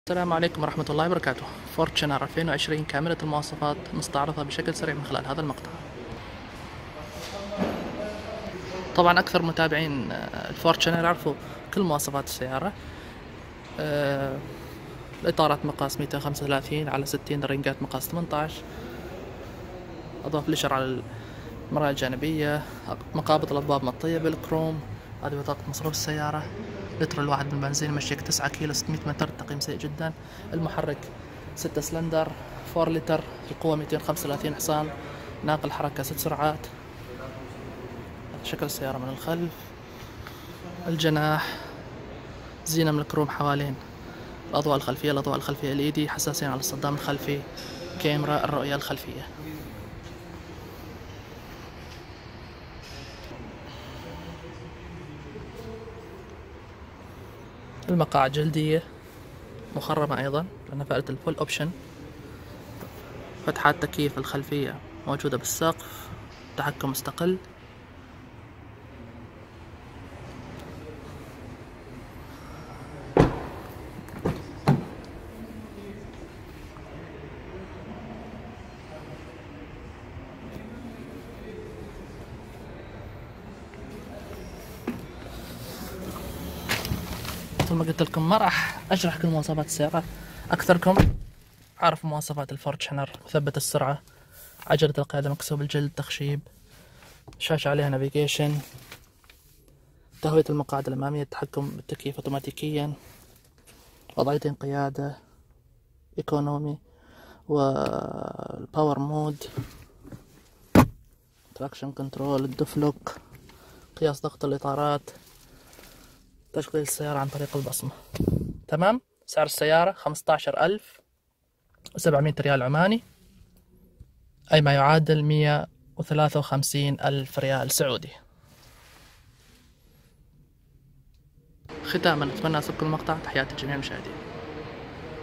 السلام عليكم ورحمة الله وبركاته. فورتشنر 2020 كاملة المواصفات نستعرضها بشكل سريع من خلال هذا المقطع. طبعا أكثر متابعين الفورتشنر يعرفوا كل مواصفات السيارة. الإطارات مقاس 235 على 60، الرنجات مقاس 18، أضاف ليشر على المرايا الجانبية، مقابض الأضباب مطية بالكروم. هذه بطاقة مصروف السيارة. لتر الواحد من البنزين يمشيك 9 كيلو 600 متر، تقييم سيء جدا. المحرك 6 سلندر 4 لتر، القوة 235 حصان، ناقل حركة 6 سرعات. شكل السيارة من الخلف، الجناح زينة من الكروم حوالين، الأضواء الخلفية LED، حساسين على الصدام الخلفي، كاميرا الرؤية الخلفية. المقاعد جلدية مخرمة أيضا لأنها فئة الفول أوبشن. فتحات تكييف الخلفية موجودة بالسقف، تحكم مستقل. مثل ما قلت لكم ما راح أشرح كل مواصفات السيارة، أكثركم عارف مواصفات الفورتشنر: مثبت السرعة، عجلة القيادة مكسوب الجلد، تخشيب، شاشة عليها نافيجيشن، تهوية المقاعد الأمامية، التحكم بالتكييف أوتوماتيكيا، وضعيتين قيادة، إيكونومي والباور مود، تراكشن كنترول، الدفلوك، قياس ضغط الإطارات، تشغيل السيارة عن طريق البصمة. تمام. سعر السيارة 15,700 ريال عماني، أي ما يعادل 153,000 ريال سعودي. ختاما أتمنى أصبكم المقطع. تحياتي لجميع المشاهدين.